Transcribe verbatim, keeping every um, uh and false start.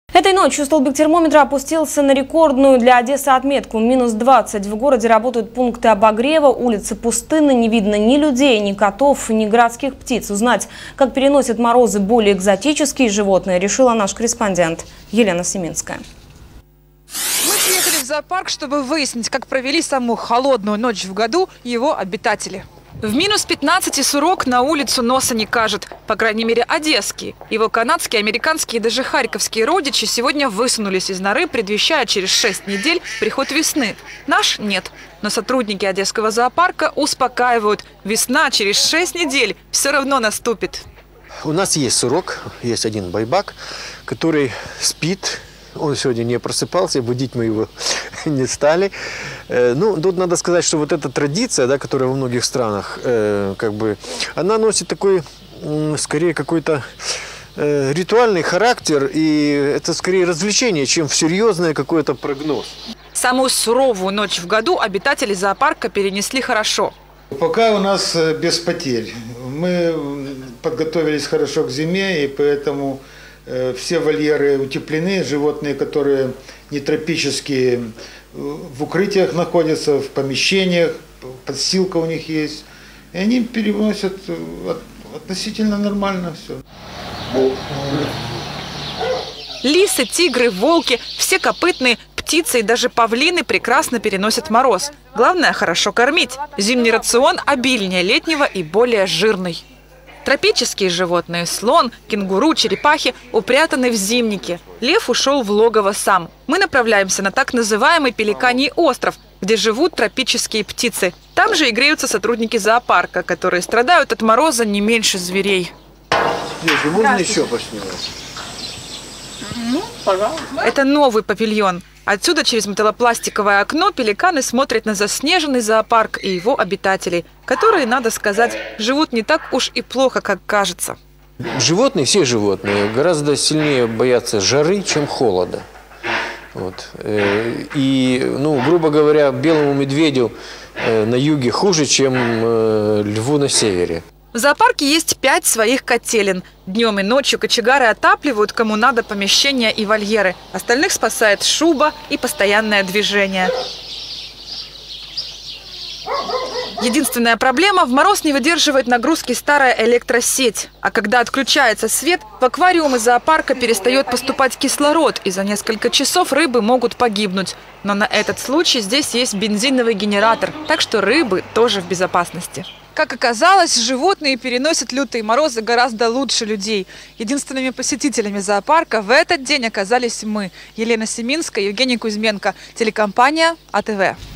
Этой ночью столбик термометра опустился на рекордную для Одессы отметку – минус двадцать. В городе работают пункты обогрева, улицы пустынны, не видно ни людей, ни котов, ни городских птиц. Узнать, как переносят морозы более экзотические животные, решила наш корреспондент Елена Семинская. Мы приехали в зоопарк, чтобы выяснить, как провели самую холодную ночь в году его обитатели. В минус пятнадцать и сурок на улицу носа не кажет. По крайней мере, одесские. Его канадские, американские и даже харьковские родичи сегодня высунулись из норы, предвещая через шесть недель приход весны. Наш нет. Но сотрудники одесского зоопарка успокаивают. Весна через шесть недель все равно наступит. У нас есть сурок, есть один байбак, который спит. Он сегодня не просыпался, будить мы его не стали. Ну, тут надо сказать, что вот эта традиция, да, которая во многих странах, э, как бы, она носит такой, скорее, какой-то э, ритуальный характер, и это скорее развлечение, чем серьезный какой-то прогноз. Самую суровую ночь в году обитатели зоопарка перенесли хорошо. Пока у нас без потерь. Мы подготовились хорошо к зиме, и поэтому все вольеры утеплены, животные, которые не тропические, в укрытиях находятся, в помещениях, подстилка у них есть. И они переносят относительно нормально все. Лисы, тигры, волки, все копытные, птицы и даже павлины прекрасно переносят мороз. Главное – хорошо кормить. Зимний рацион обильнее летнего и более жирный. Тропические животные – слон, кенгуру, черепахи – упрятаны в зимнике. Лев ушел в логово сам. Мы направляемся на так называемый Пеликаний остров, где живут тропические птицы. Там же и греются сотрудники зоопарка, которые страдают от мороза не меньше зверей. Здесь можно еще поснимать? Ну, пожалуйста. Это новый павильон. Отсюда через металлопластиковое окно пеликаны смотрят на заснеженный зоопарк и его обитателей, которые, надо сказать, живут не так уж и плохо, как кажется. Животные, все животные, гораздо сильнее боятся жары, чем холода. Вот. И, ну, грубо говоря, белому медведю на юге хуже, чем льву на севере. В зоопарке есть пять своих котелен. Днем и ночью кочегары отапливают кому надо помещения и вольеры. Остальных спасает шуба и постоянное движение. Единственная проблема – в мороз не выдерживает нагрузки старая электросеть. А когда отключается свет, в аквариумы зоопарка перестает поступать кислород, и за несколько часов рыбы могут погибнуть. Но на этот случай здесь есть бензиновый генератор, так что рыбы тоже в безопасности. Как оказалось, животные переносят лютые морозы гораздо лучше людей. Единственными посетителями зоопарка в этот день оказались мы. Елена Семинская, Евгений Кузьменко, телекомпания А Тэ Вэ.